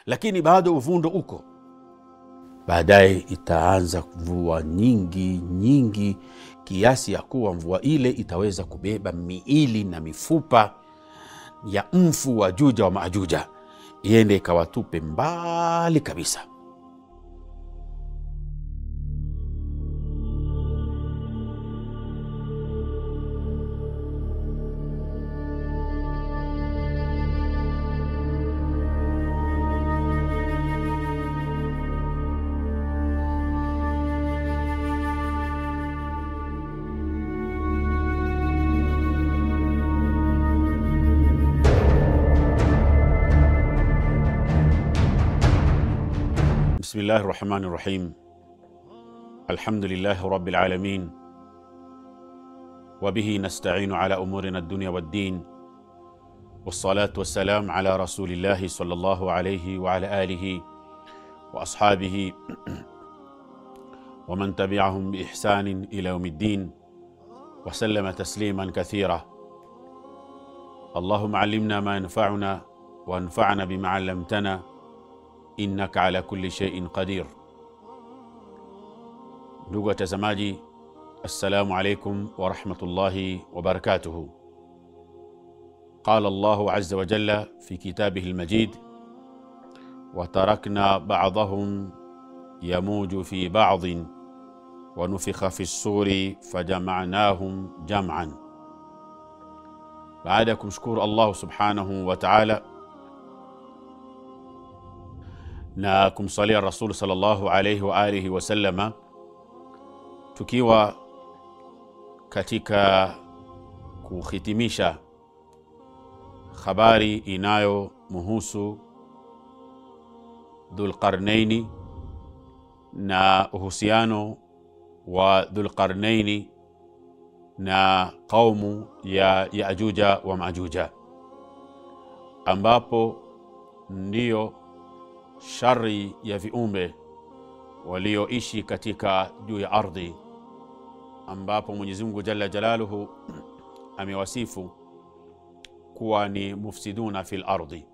lakini bado uvundo uko. Baadaye itaanza mvua nyingi kiasi ya kuwa mvua ile itaweza kubeba miili na mifupa ya mfu wa Juja wa Majuja, iende ikawatupe mbali kabisa. بسم الله الرحمن الرحيم. الحمد لله رب العالمين، وبه نستعين على أمورنا الدنيا والدين، والصلاة والسلام على رسول الله صلى الله عليه وعلى آله وأصحابه ومن تبعهم بإحسان إلى يوم الدين، وسلم تسليما كثيرا. اللهم علمنا ما ينفعنا وانفعنا بما علمتنا innaka ala kulli shay'in qadir. Ndugu watazamaji, assalamu alaykum wa rahmatullahi wa barakatuhu. Qala Allahu azza wa jalla fi kitabihi al-majid, wa tarakna ba'dahum yamuju fi ba'din wa nufikha fi as-suri fajama'nahum jam'an. Baada kumshukuru Allah subhanahu wa ta'ala na kumsalia Rasul sallallahu alayhi wa alihi wa sallama, tukiwa katika kuhitimisha habari inayo muhusu Dhulqarnaini na uhusiano wa Dhulqarnaini na kaumu ya Yajuja wa Majuja, ambapo ndiyo shari ya viumbe walioishi katika juu ya ardhi, ambapo Mwenyezi Mungu Jalla Jalaluhu amewasifu kuwa ni mufsiduna fil ardhi.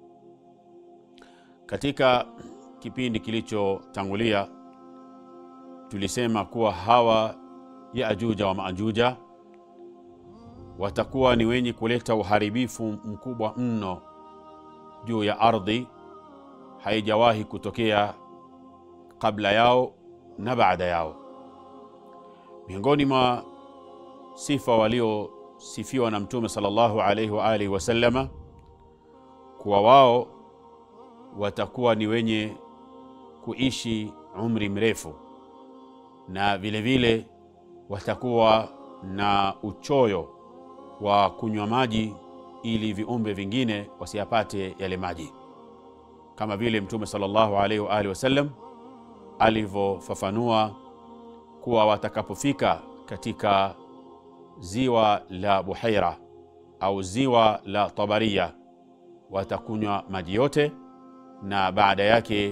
Katika kipindi kilichotangulia tulisema kuwa hawa Yajuja wa Majuja watakuwa ni wenye kuleta uharibifu mkubwa mno juu ya ardhi, haijawahi kutokea kabla yao na baada yao. Miongoni mwa sifa waliosifiwa na Mtume sallallahu alayhi wa alihi wasallama kuwa wao watakuwa ni wenye kuishi umri mrefu, na vile vile watakuwa na uchoyo wa kunywa maji ili viumbe vingine wasiyapate yale maji, kama vile Mtume sallallahu alayhi wa alihi wasallam alivyofafanua kuwa watakapofika katika ziwa la Buhaira au ziwa la Tabariya watakunywa maji yote, na baada yake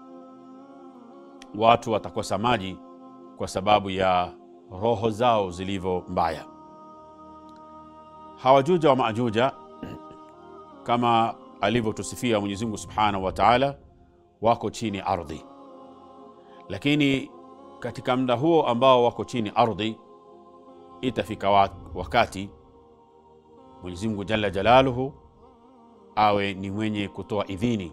watu watakosa maji kwa sababu ya roho zao zilivyo mbaya. Hawa Juja wa Majuja, kama alivyotusifia Mwenyezi Mungu Subhanahu wa Ta'ala, wako chini ardhi, lakini katika muda huo ambao wako chini ardhi itafika wakati Mwenyezi Mungu Jalla Jalaluhu awe ni mwenye kutoa idhini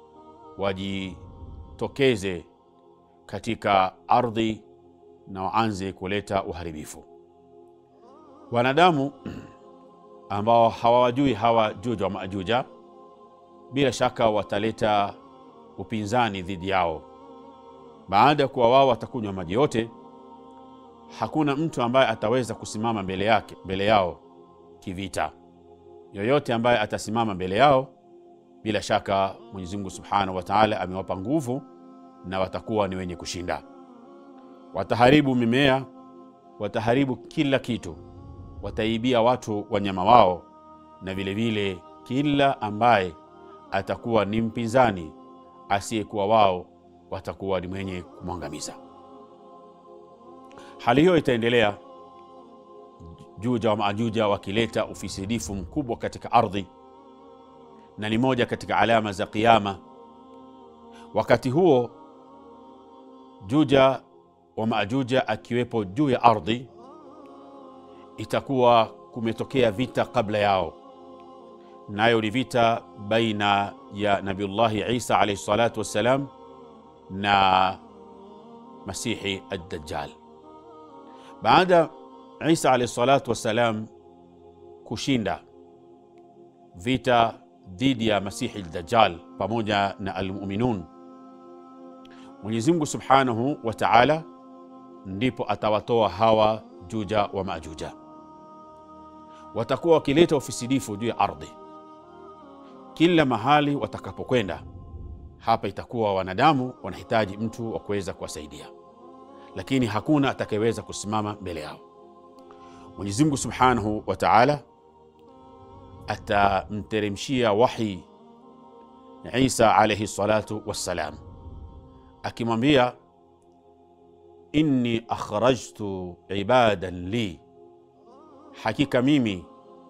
wajitokeze katika ardhi na waanze kuleta uharibifu. Wanadamu ambao hawajui hawa Juja wa Majuja bila shaka wataleta upinzani dhidi yao. Baada ya kuwa wao watakunywa maji yote, hakuna mtu ambaye ataweza kusimama mbele yao kivita. Yoyote ambaye atasimama mbele yao, bila shaka Mwenyezi Mungu Subhanahu wa Ta'ala amewapa nguvu na watakuwa ni wenye kushinda. Wataharibu mimea, wataharibu kila kitu, wataibia watu wanyama wao, na vile vile kila ambaye atakuwa ni mpinzani asiyekuwa wao watakuwa ni mwenye kumwangamiza. Hali hiyo itaendelea, Juja wa Majuja wakileta ufisidifu mkubwa katika ardhi, na ni moja katika alama za kiyama Wakati huo Juja wa Maajuja akiwepo juu ya ardhi, itakuwa kumetokea vita kabla yao, nayo ni vita baina ya Nabiullahi Isa alayhi salatu wassalam na Masihi ad-Dajjal. Baada Isa alayhi salatu wassalam kushinda vita dhidi ya Masihi ad-Dajjal pamoja na al-mu'minun, Mwenyezi Mungu Subhanahu wa Ta'ala ndipo atawatoa hawa Juja wa Maajuja. Watakuwa wakileta ufisidifu juu ya ardhi kila mahali watakapokwenda. Hapa itakuwa wanadamu wanahitaji mtu wa kuweza kuwasaidia, lakini hakuna atakayeweza kusimama mbele yao. Mwenyezi Mungu Subhanahu wa Ta'ala atamteremshia wahi Isa alayhi salatu wassalam, akimwambia inni akhrajtu ibadan li, hakika mimi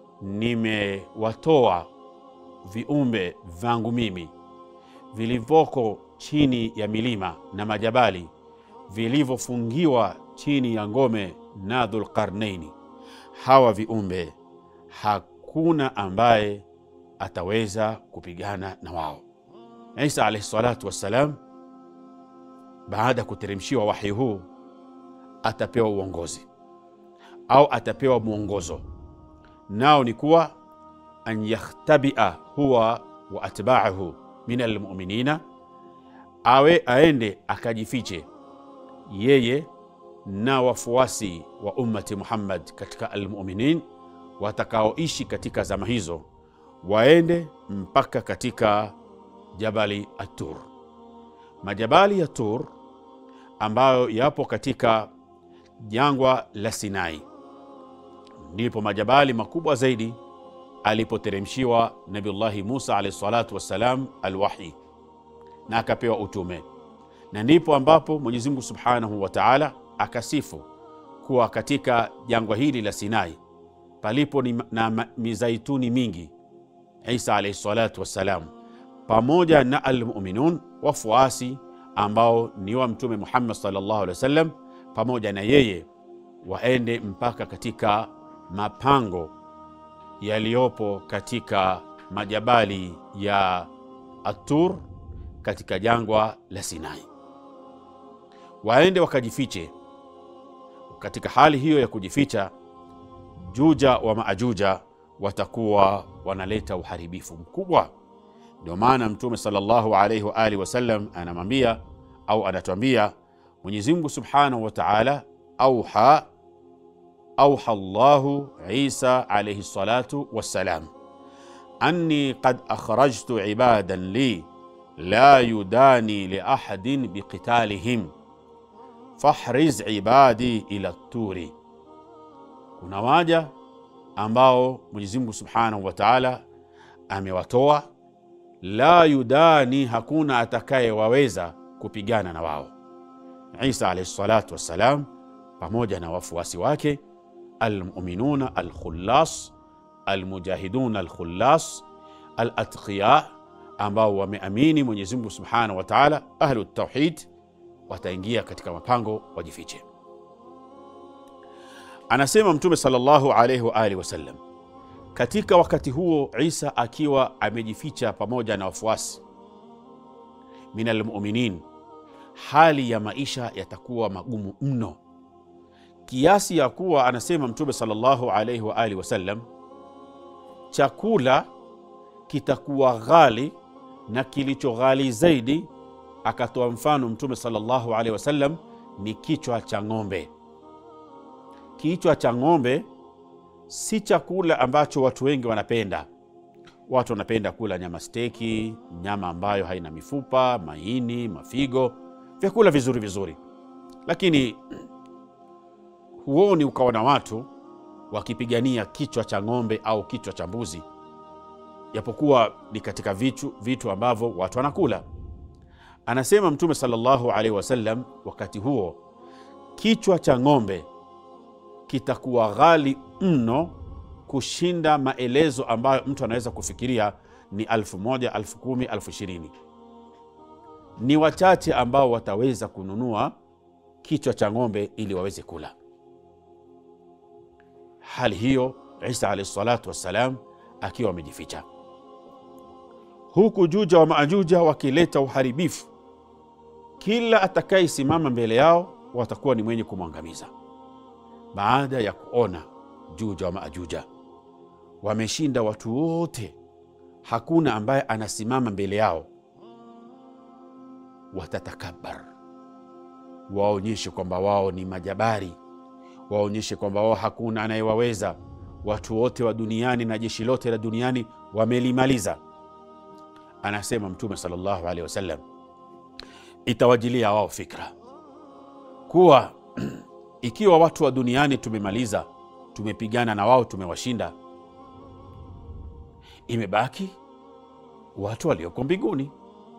nimewatoa viumbe vangu mimi vilivoko chini ya milima na majabali, vilivyofungiwa chini ya ngome na Dhulqarnaini. Hawa viumbe hakuna ambaye ataweza kupigana na wao. Isa alayhi salatu wassalam baada kuteremshiwa wahi huu atapewa uongozi au atapewa mwongozo, nao ni kuwa an yakhtabia huwa wa atba'ahu min almu'minina, aende akajifiche yeye na wafuasi wa ummati Muhammad katika almu'minin watakaoishi katika zama hizo, waende mpaka katika Jabali At-Tur. Majabali ya Tur ambayo yapo katika jangwa la Sinai, ndipo majabali makubwa zaidi alipoteremshiwa Nabiullahi Musa alayhi salatu wassalam alwahi na akapewa utume, na ndipo ambapo Mwenyezi Mungu Subhanahu wa Ta'ala akasifu kuwa katika jangwa hili la Sinai palipo na mizaituni mingi. Isa alayhi salatu wassalam pamoja na almu'minun, wafuasi ambao ni wa Mtume Muhammad sallallahu alaihi wasallam, pamoja na yeye waende mpaka katika mapango yaliyopo katika majabali ya At-Tur katika jangwa la Sinai, waende wakajifiche. Katika hali hiyo ya kujificha, Juja wa Maajuja watakuwa wanaleta uharibifu mkubwa. Ndio maana Mtume sallallahu alaihi wa alihi wasallam anamwambia au anatuambia, Mwenyezi Mungu Subhanahu wa Ta'ala auha Allahu Isa alayhi salatu wassalam anni qad akhrajtu ibadan li la yudani li ahadin biqitalihim fahriz ibadi ila turi. Kuna waja ambao Mwenyezi Mungu Subhanahu wa Ta'ala amewatoa, la yudani, hakuna atakaye waweza kupigana na wao. Isa alayhi salatu wassalam pamoja na wafuasi wake almu'minuna alkhullas, almujahiduna alkhullas, alatqiya, ambao wameamini Mwenyezi Mungu Subhanahu wa Ta'ala, ahlu tauhid, wataingia katika mapango wajifiche. Anasema Mtume sallallahu alayhi wa alihi wasallam, katika wakati huo Isa akiwa amejificha pamoja na wafuasi min almu'minin, hali ya maisha yatakuwa magumu mno, kiasi ya kuwa anasema Mtume sallallahu alayhi wa alihi wasallam, chakula kitakuwa ghali, na kilicho ghali zaidi, akatoa mfano Mtume sallallahu alayhi wasallam, ni kichwa cha ng'ombe. Kichwa cha ng'ombe si chakula ambacho watu wengi wanapenda. Watu wanapenda kula nyama steki, nyama ambayo haina mifupa, maini, mafigo, vyakula vizuri vizuri. Lakini huoni ukaona watu wakipigania kichwa cha ng'ombe au kichwa cha mbuzi, japokuwa ni katika vitu ambavyo watu wanakula. Anasema Mtume sallallahu alaihi wasallam, wakati huo kichwa cha ng'ombe kitakuwa ghali mno kushinda maelezo ambayo mtu anaweza kufikiria ni 1,000, 10,000, 20,000. ni wachache ambao wataweza kununua kichwa cha ng'ombe ili waweze kula. Hali hiyo Isa alayhi salatu wassalam akiwa amejificha, huku Juja wa Maajuja wakileta uharibifu. Kila atakayesimama mbele yao watakuwa ni mwenye kumwangamiza. Baada ya kuona Juja wa Maajuja wameshinda watu wote, hakuna ambaye anasimama mbele yao, watatakabbar, waonyeshe kwamba wao ni majabari, waonyeshe kwamba wao hakuna anayewaweza. Watu wote wa duniani na jeshi lote la duniani wamelimaliza. Anasema Mtume sallallahu alaihi wasallam, itawajilia wao fikra kuwa ikiwa watu wa duniani tumemaliza, tumepigana na wao, tumewashinda, imebaki watu walioko mbinguni.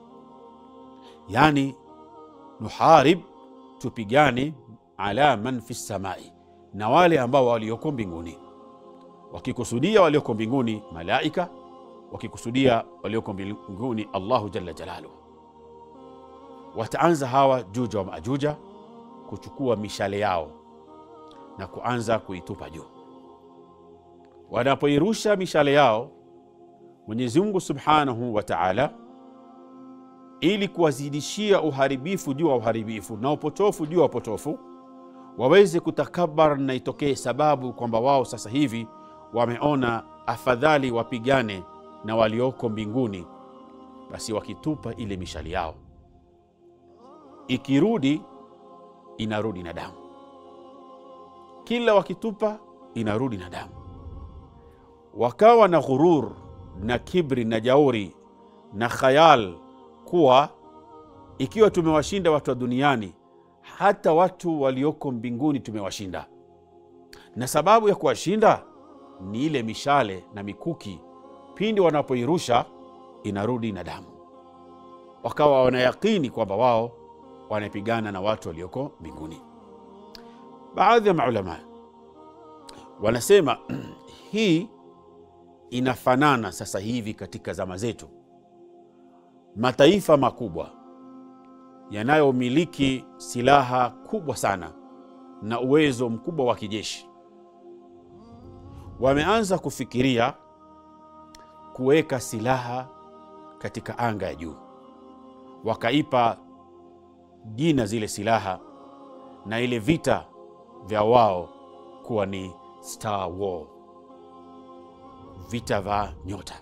Yani nuharib, tupigane ala man fi samai, na wale ambao walioko mbinguni. Wakikusudia walioko mbinguni malaika, wakikusudia walioko mbinguni Allahu jalla jalaluhu. Wataanza hawa Juja wa Maajuja kuchukua mishale yao na kuanza kuitupa juu. Wanapoirusha mishale yao, Mwenyezi Mungu Subhanahu wa Ta'ala, ili kuwazidishia uharibifu juu wa uharibifu na upotofu juu wa upotofu, waweze kutakabar na itokee sababu kwamba wao sasa hivi wameona afadhali wapigane na walioko mbinguni, basi wakitupa ile mishali yao, ikirudi inarudi na damu. Kila wakitupa inarudi na damu. Wakawa na ghurur na kibri na jauri na khayal kuwa ikiwa tumewashinda watu wa duniani, hata watu walioko mbinguni tumewashinda. Na sababu ya kuwashinda ni ile mishale na mikuki, pindi wanapoirusha inarudi na damu. Wakawa wanayakini kwamba wao wanapigana na watu walioko mbinguni. Baadhi ya maulama wanasema hii inafanana sasa hivi katika zama zetu, mataifa makubwa yanayomiliki silaha kubwa sana na uwezo mkubwa wa kijeshi wameanza kufikiria kuweka silaha katika anga ya juu. Wakaipa jina zile silaha na ile vita vya wao kuwa ni Star War, vita vya nyota.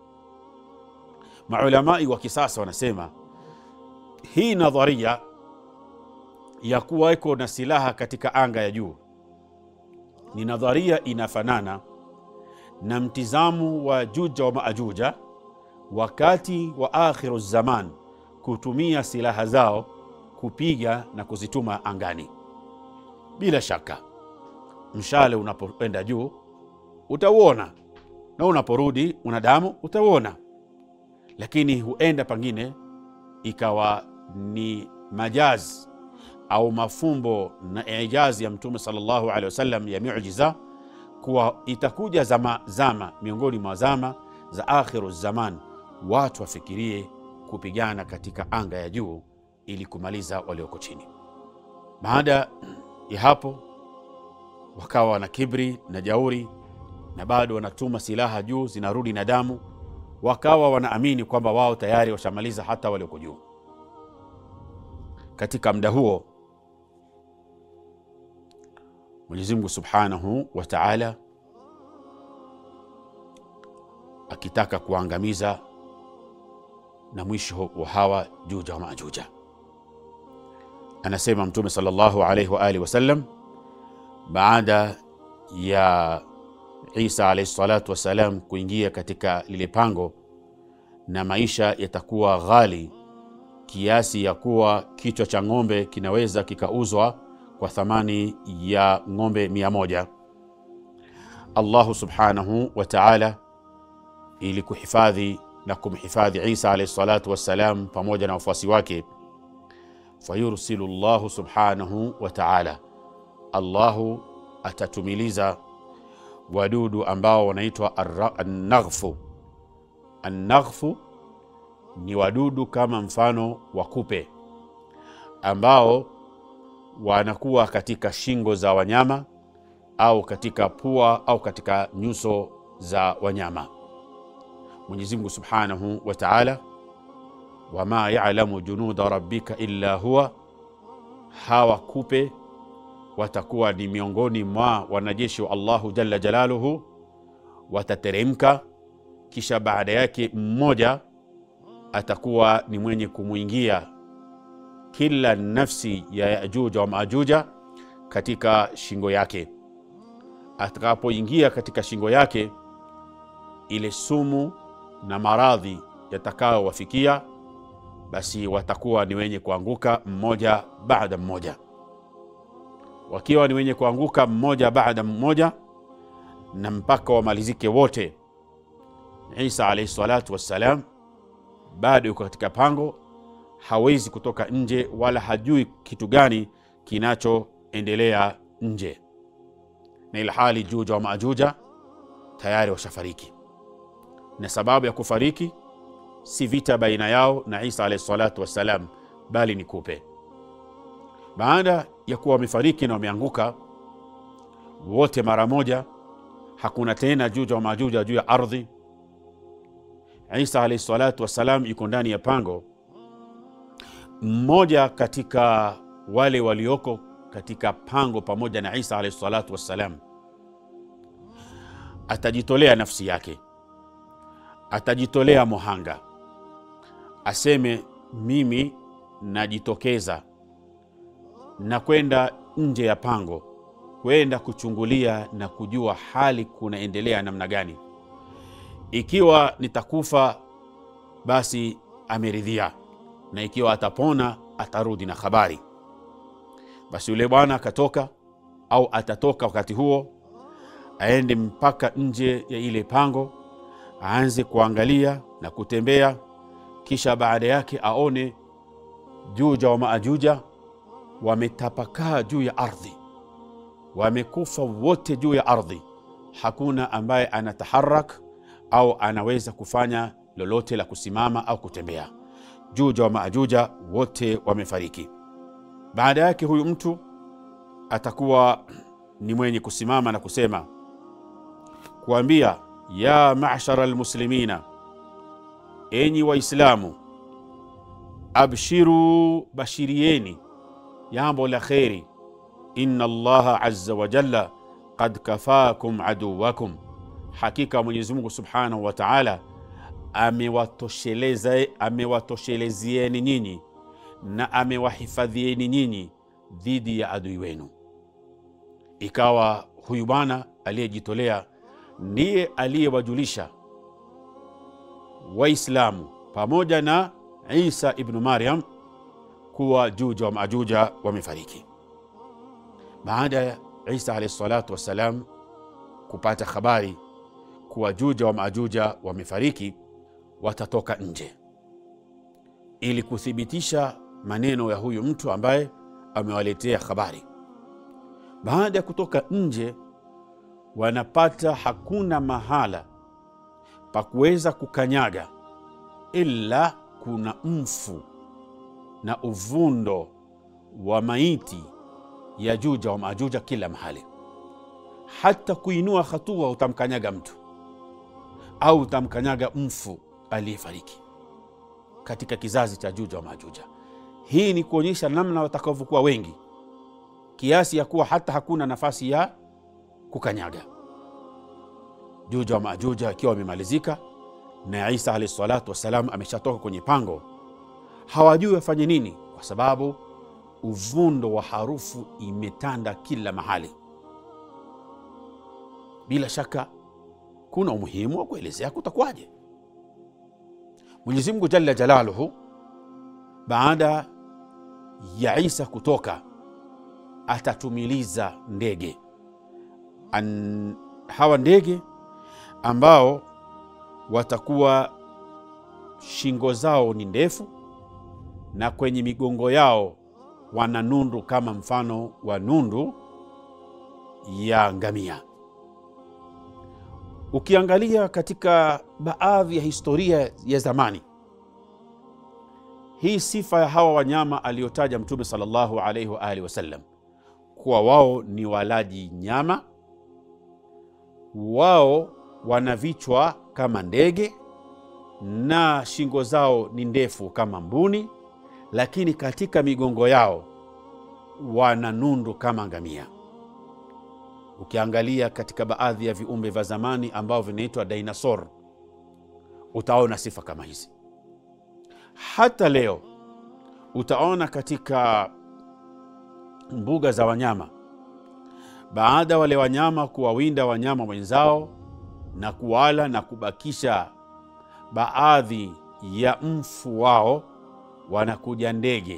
Maulamai wa kisasa wanasema hii nadharia ya kuweko na silaha katika anga ya juu ni nadharia inafanana na mtizamu wa Juja wa Maajuja wakati wa akhiru zaman kutumia silaha zao kupiga na kuzituma angani. Bila shaka mshale unapoenda juu utauona, na unaporudi una damu utauona, lakini huenda pengine ikawa ni majaz au mafumbo na ijazi ya Mtume sallallahu alaihi wasallam ya miujiza, kuwa itakuja zama miongoni mwa zama za akhiru zaman watu wafikirie kupigana katika anga ya juu ili kumaliza walioko chini. Baada ya hapo wakawa na kibri na jauri, na bado wanatuma silaha juu zinarudi na damu. Wakawa wanaamini kwamba wao tayari washamaliza hata walioko juu. Katika muda huo Mwenyezi Mungu Subhanahu wa Ta'ala akitaka kuangamiza na mwisho wa hawa Juja wa Maajuja, anasema Mtume sallallahu alayhi wa alihi wasallam, baada ya Isa alayhi salatu wasalam kuingia katika lile pango na maisha yatakuwa ghali kiasi ya kuwa kichwa cha ng'ombe kinaweza kikauzwa kwa thamani ya ng'ombe 100, Allahu Subhanahu wa Ta'ala ili kuhifadhi na kumhifadhi Isa alayhi salatu wassalam pamoja na wafuasi wake, fayursilu Allahu Subhanahu wa Ta'ala, Allahu atatumiliza wadudu ambao wanaitwa an-naghfu. An-naghfu ni wadudu kama mfano wa kupe ambao wanakuwa katika shingo za wanyama au katika pua au katika nyuso za wanyama. Mwenyezi Mungu Subhanahu wa Ta'ala, wama ya'lamu junuda rabbika illa huwa, hawa kupe watakuwa ni miongoni mwa wanajeshi wa Allahu Jalla Jalaluhu, watateremka, kisha baada yake mmoja atakuwa ni mwenye kumuingia kila nafsi ya Yajuj wa Majuj katika shingo yake. Atakapoingia katika shingo yake, ile sumu na maradhi yatakao wafikia, basi watakuwa ni wenye kuanguka mmoja baada mmoja. Wakiwa ni wenye kuanguka mmoja baada mmoja na mpaka wamalizike wote, Isa alayhi salatu wassalam bado yuko katika pango, hawezi kutoka nje wala hajui kitu gani kinachoendelea nje, na ilhali Juja wa Majuja tayari washafariki. Na sababu ya kufariki si vita baina yao na Isa alayhi salatu wassalam, bali ni kupe. Baada ya kuwa wamefariki na wameanguka wote mara moja, hakuna tena Juja wa Majuja juu ya ardhi. Isa alayhi salatu wassalam yuko ndani ya pango. Mmoja katika wale walioko katika pango pamoja na Isa alayhi salatu wassalam atajitolea nafsi yake, atajitolea muhanga, aseme mimi najitokeza na kwenda nje ya pango, kwenda kuchungulia na kujua hali kunaendelea namna gani. Ikiwa nitakufa basi ameridhia, na ikiwa atapona atarudi na habari. Basi yule bwana akatoka au atatoka wakati huo, aende mpaka nje ya ile pango, aanze kuangalia na kutembea, kisha baada yake aone Juja wa Majuja wametapakaa juu ya ardhi, wamekufa wote juu ya ardhi. Hakuna ambaye anataharak au anaweza kufanya lolote la kusimama au kutembea. Juja wa Majuja wote wamefariki. Baada yake huyu mtu atakuwa ni mwenye kusimama na kusema, kuambia ya ma'shara almuslimina, enyi waislamu, abshiru, bashirieni jambo la kheri, inna Allaha azza wa jalla qad kafakum aduwakum, hakika Mwenyezi Mungu Subhanahu wa Ta'ala amewatoshelezieni nyinyi na amewahifadhieni nyinyi dhidi ya adui wenu. Ikawa huyu bwana aliyejitolea ndiye aliyewajulisha Waislamu pamoja na Isa ibn Maryam kuwa Juja wa Majuja wamefariki. Baada ya Isa alayhi salatu wassalam kupata habari kuwa Juja wa Majuja wamefariki, watatoka nje ili kuthibitisha maneno ya huyu mtu ambaye amewaletea habari. Baada ya kutoka nje, wanapata hakuna mahala pa kuweza kukanyaga ila kuna mfu na uvundo wa maiti ya Juja wa Majuja kila mahali. Hata kuinua hatua utamkanyaga mtu au utamkanyaga mfu aliyefariki katika kizazi cha Juja wa Majuja. Hii ni kuonyesha namna watakavyokuwa wengi kiasi ya kuwa hata hakuna nafasi ya kukanyaga. Juja wa Majuja akiwa wamemalizika na Isa alayhi salatu wasalam ameshatoka kwenye pango, hawajui wafanye nini, kwa sababu uvundo wa harufu imetanda kila mahali. Bila shaka kuna umuhimu wa kuelezea kutakuwaje. Mwenyezi Mungu Jalla Jalaluhu baada ya Isa kutoka atatumiliza ndege. Hawa ndege ambao watakuwa shingo zao ni ndefu na kwenye migongo yao wana nundu kama mfano wa nundu ya ngamia. Ukiangalia katika baadhi ya historia ya zamani, hii sifa ya hawa wanyama aliyotaja Mtume sallallahu alaihi wa alihi wasallam kuwa wao ni walaji nyama, wao wana vichwa kama ndege na shingo zao ni ndefu kama mbuni, lakini katika migongo yao wana nundu kama ngamia. Ukiangalia katika baadhi ya viumbe vya zamani ambao vinaitwa dinosaur, utaona sifa kama hizi. Hata leo utaona katika mbuga za wanyama, baada wale wanyama kuwawinda wanyama wenzao na kuwala na kubakisha baadhi ya mfu wao, wanakuja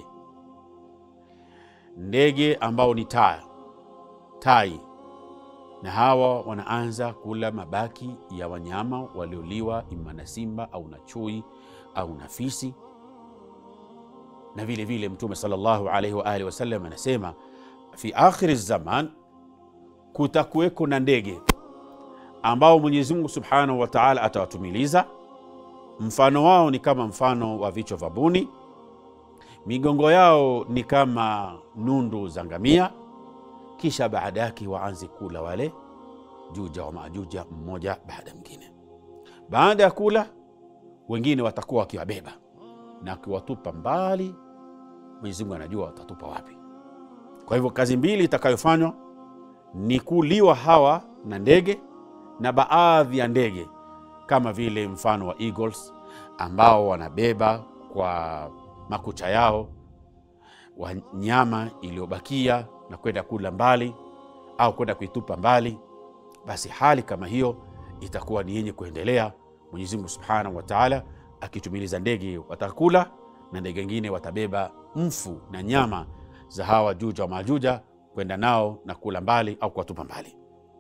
ndege ambao ni tai, na hawa wanaanza kula mabaki ya wanyama walioliwa ima na simba au na chui au na fisi. Na vile vile Mtume sallallahu alaihi wa alihi wasallam anasema fi akhir zaman kutakuweko na ndege ambao Mwenyezi Mungu Subhanahu wa Ta'ala atawatumiliza. Mfano wao ni kama mfano wa vichwa vya buni, migongo yao ni kama nundu za ngamia, kisha baada yake waanze kula wale Juja wa Majuja mmoja baada mwingine. Baada ya kula, wengine watakuwa wakiwabeba na kuwatupa mbali. Mwenyezi Mungu anajua watatupa wapi. Kwa hivyo kazi mbili itakayofanywa ni kuliwa hawa na ndege, na baadhi ya ndege kama vile mfano wa eagles ambao wanabeba kwa makucha yao wanyama iliyobakia na kwenda kula mbali au kwenda kuitupa mbali. Basi hali kama hiyo itakuwa ni yenye kuendelea. Mwenyezi Mungu Subhanahu wa Ta'ala akitumiliza ndege watakula, na ndege wengine watabeba mfu na nyama za hawa Juja wa Majuja kwenda nao na kula mbali au kuwatupa mbali.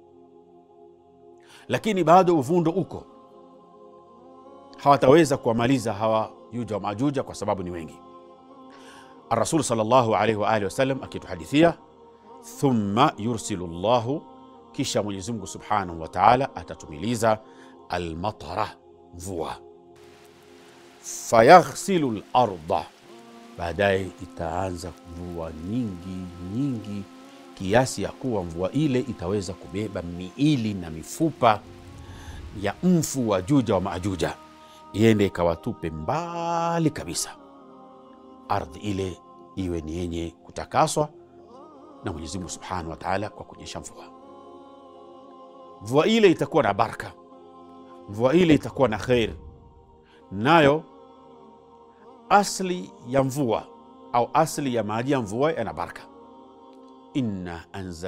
Lakini bado uvundo uko, hawataweza kuwamaliza hawa Juja wa Majuja kwa sababu ni wengi. Ar-Rasul sallallahu alaihi wa alihi wasallam akituhadithia, thumma yursilu Allahu, kisha Mwenyezi Mungu Subhanahu wa Ta'ala atatumiliza al-matara, mvua, fayaghsilu al-ardha, baadaye itaanza mvua nyingi kiasi ya kuwa mvua ile itaweza kubeba miili na mifupa ya mfu wa Juja wa Majuja, iende ikawatupe mbali kabisa. Ardhi ile iwe ni yenye kutakaswa na Mwenyezi Mungu Subhanahu wa Ta'ala kwa kunyesha mvua. Mvua ile itakuwa na baraka, mvua ile itakuwa na khair. Nayo asli ya mvua au asli ya maji ya mvua yana baraka. Inna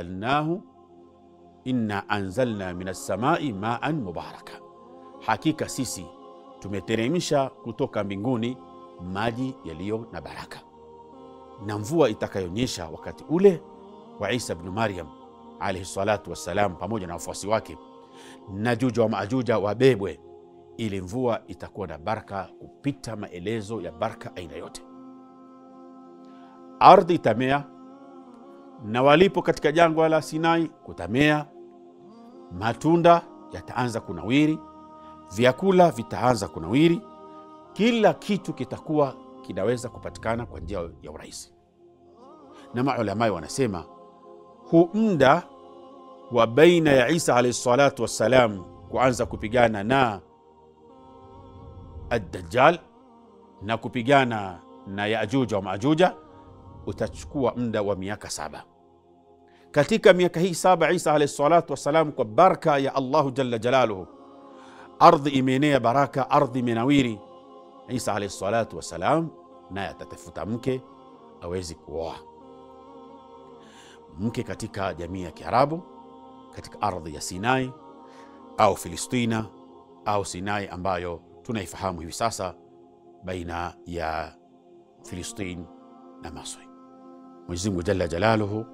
anzalna minas samai ma'an mubaraka, hakika sisi tumeteremsha kutoka mbinguni maji yaliyo na baraka. Na mvua itakayonyesha wakati ule wa Isa ibn Maryam alayhi salatu wassalam pamoja na wafuasi wake na Juja wa Majuja wabebwe, ili mvua itakuwa na baraka kupita maelezo ya baraka aina yote. Ardhi itamea, na walipo katika jangwa la Sinai kutamea, matunda yataanza kunawiri, vyakula vitaanza kunawiri, kila kitu kitakuwa kinaweza kupatikana kwa njia ya urahisi. Na maulama wanasema huu muda wa baina ya Isa alayhi salatu wassalam kuanza kupigana na ad-Dajjal na kupigana na Yajuja wa Majuja utachukua muda wa miaka 7. Katika miaka hii 7 Isa alayhi salatu wassalam, kwa baraka ya Allahu jalla jalaluhu, ardhi imeenea baraka, ardhi imenawiri. Isa alayhi salatu wassalam naye atatafuta mke awezi kuoa, mke katika jamii ya Kiarabu, katika ardhi ya Sinai au Filistina au Sinai ambayo tunaifahamu hivi sasa baina ya Filistin na Masri. Mwenyezi Mungu jalla jalaluhu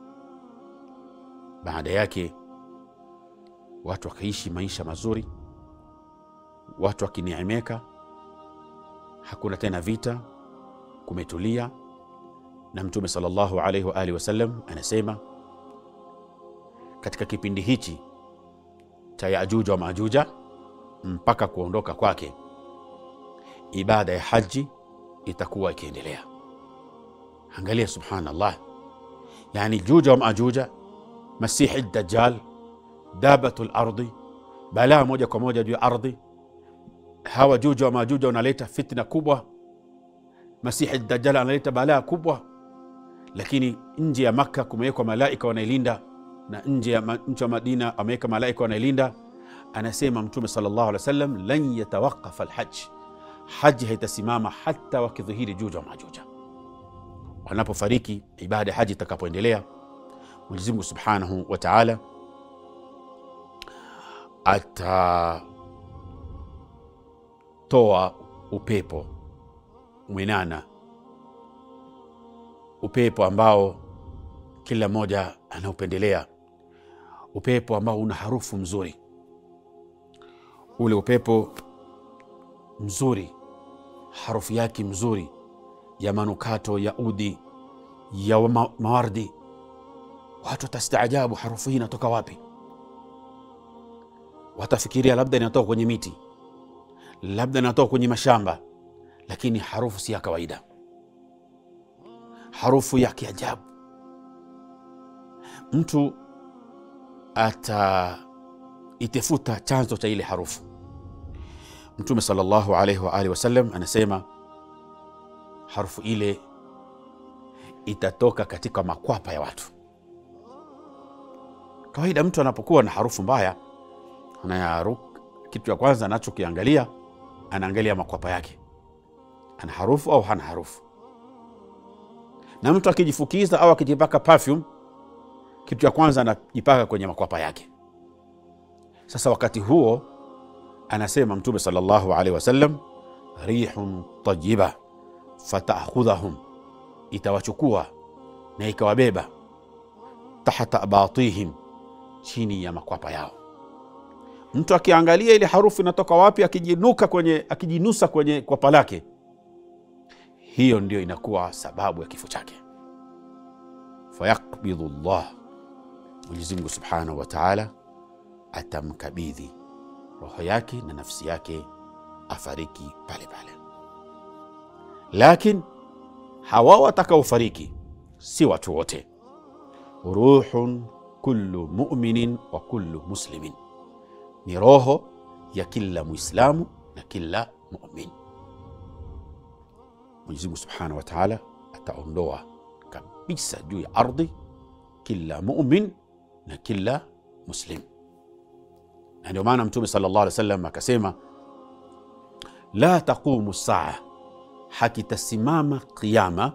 baada yake watu wakaishi maisha mazuri, watu wakineemeka, hakuna tena vita, kumetulia. Na Mtume sallallahu alaihi wa alihi wasallam anasema katika kipindi hichi cha Yajuja wa Majuja mpaka kuondoka kwake, ibada ya haji itakuwa ikiendelea. Angalia, subhanallah, yani Juja wa Majuja, Masihi Dajjal, dabatul ardi, balaa moja kwa moja juu ya ardhi. Hawa Juja wa Majuja wanaleta fitna kubwa, Masihi Dajjal analeta balaa kubwa, lakini nje ya Makka kumewekwa malaika wanailinda, na nje ya mji wa Madina ameweka malaika wanailinda. Anasema Mtume sallallahu alaihi wasallam, lan yatawaqqaf alhajj, haji haitasimama hata wakidhihiri Juja wa Majuja. Wanapofariki, ibada ya haji itakapoendelea, Mwenyezi Mungu Subhanahu wa Ta'ala atatoa upepo mwenana, upepo ambao kila mmoja anaupendelea, upepo ambao una harufu mzuri. Ule upepo mzuri, harufu yake mzuri ya manukato, ya udi, ya mawardi. Watu watastaajabu, harufu hii inatoka wapi? Watafikiria labda inatoka kwenye miti, labda inatoka kwenye mashamba, lakini harufu si ya kawaida, harufu ya kiajabu. Mtu itafuta chanzo cha ile harufu. Mtume sallallahu alaihi wa alihi wasallam anasema harufu ile itatoka katika makwapa ya watu. Kawaida mtu anapokuwa na harufu mbaya, kitu cha kwanza anachokiangalia, anaangalia makwapa yake, ana harufu au hana harufu. Na mtu akijifukiza au akijipaka perfume, kitu cha kwanza anajipaka kwenye makwapa yake. Sasa wakati huo anasema Mtume sallallahu alaihi wasallam, rihun tayyiba fata'khudhahum, itawachukua na ikawabeba, tahta abatihim, chini ya makwapa yao. Mtu akiangalia ile harufu inatoka wapi, akijinusa kwenye kwapa lake, hiyo ndio inakuwa sababu ya kifo chake. Fayaqbidhu Allah, Mwenyezi Mungu Subhanahu wa Ta'ala atamkabidhi roho yake na nafsi yake, afariki pale pale. Lakini hawa watakaofariki si watu wote. Ruhun kullu mu'minin wa kullu muslimin, ni roho ya kila Muislamu na kila mu'min. Mwenyezi Mungu Subhanahu wa Ta'ala ataondoa kabisa juu ya ardhi kila mu'min na kila muslim. Na ndio maana Mtume sallallahu alaihi wasallam akasema, la taqumu saa, hakitasimama kiyama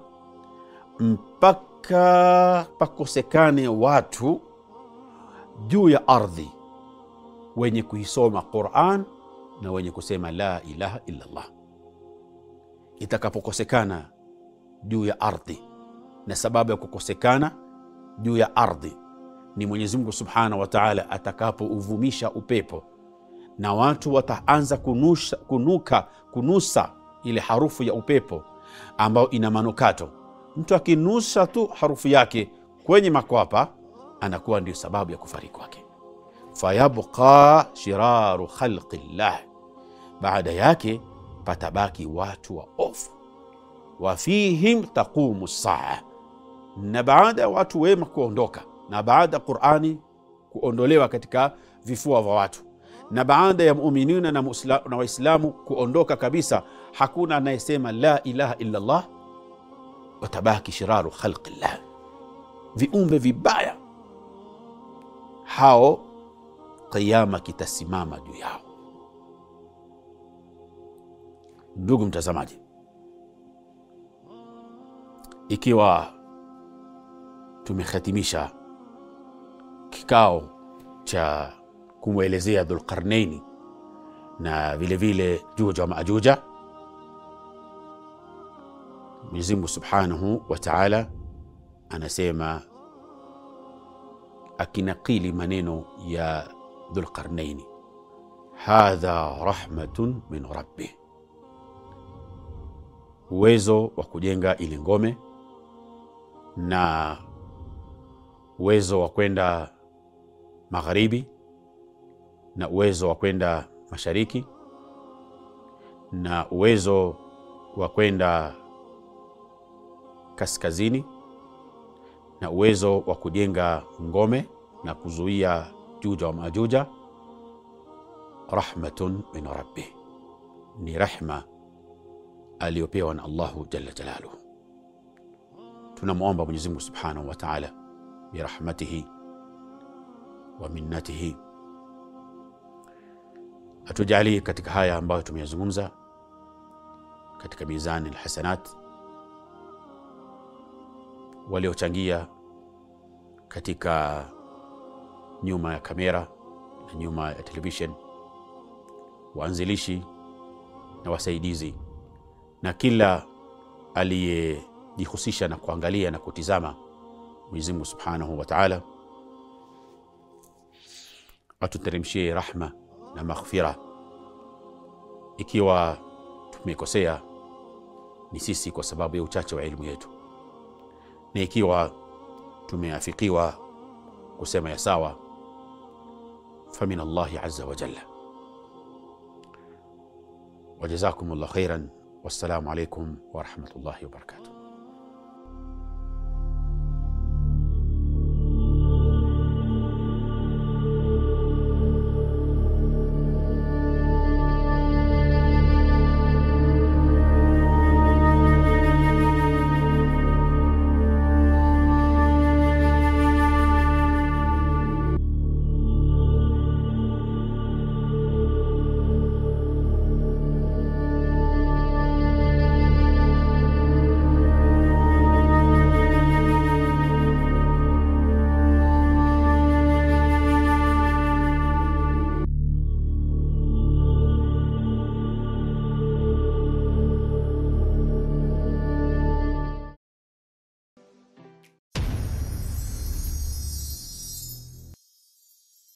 mpaka pakosekane watu juu ya ardhi wenye kuisoma Qur'an na wenye kusema la ilaha illa Allah. Itakapokosekana juu ya ardhi, na sababu ya kukosekana juu ya ardhi ni Mwenyezi Mungu Subhanahu wa Ta'ala atakapouvumisha upepo, na watu wataanza kunusa ile harufu ya upepo ambao ina manukato. Mtu akinusa tu harufu yake kwenye makwapa, anakuwa ndio sababu ya kufariki kwake. Fayabqa shiraru khalqillah, baada yake patabaki watu waovu. Wa fihim taqumu saa, na baada ya watu wema kuondoka, na baada ya Qur'ani kuondolewa katika vifua vya watu, na baada ya muumini na waislamu kuondoka kabisa, hakuna anayesema la ilaha illa Allah, watabaki shiraru khalqillah, viumbe vibaya hao, kiyama kitasimama juu yao. Ndugu mtazamaji, ikiwa tumehitimisha kikao cha kumwelezea Dhulqarnaini na vile vile Juja wa Majuja, Mwenyezi Mungu Subhanahu wa Ta'ala anasema, akinakili maneno ya Dhulqarnaini, hadha rahmatun min rabbih, uwezo wa kujenga ile ngome na uwezo wa kwenda magharibi na uwezo wa kwenda mashariki na uwezo wa kwenda kaskazini na uwezo wa kujenga ngome na kuzuia Juja wa Majuja, rahmatun min rabbih, ni rahma aliyopewa na Allahu jalla jalaluhu. Tunamuomba Mwenyezi Mungu Subhanahu wa Ta'ala bi rahmatihi wa minnatihi atujalie katika haya ambayo tumeyazungumza katika mizani alhasanat, waliochangia katika nyuma ya kamera na nyuma ya television, waanzilishi na wasaidizi, na kila aliyejihusisha na kuangalia na kutizama. Mwenyezi Mungu Subhanahu wa Ta'ala atuteremshie rahma na maghfira. Ikiwa tumekosea ni sisi kwa sababu ya uchache wa elimu yetu, na ikiwa tumeafikiwa kusema ya sawa, famin Allahi azza wa jalla. Wajazakumullahu khairan, wassalamu alaykum wa rahmatullahi wa barakatuh.